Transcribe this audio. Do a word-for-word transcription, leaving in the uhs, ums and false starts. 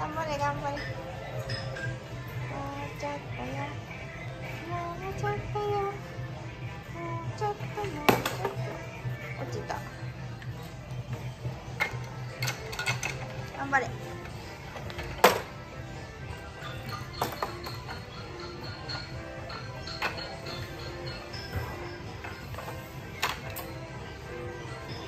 頑張れ頑張れ。もうちょっとよ。もうちょっとよ。もうちょっともうちょっと。落ちた。頑張れ。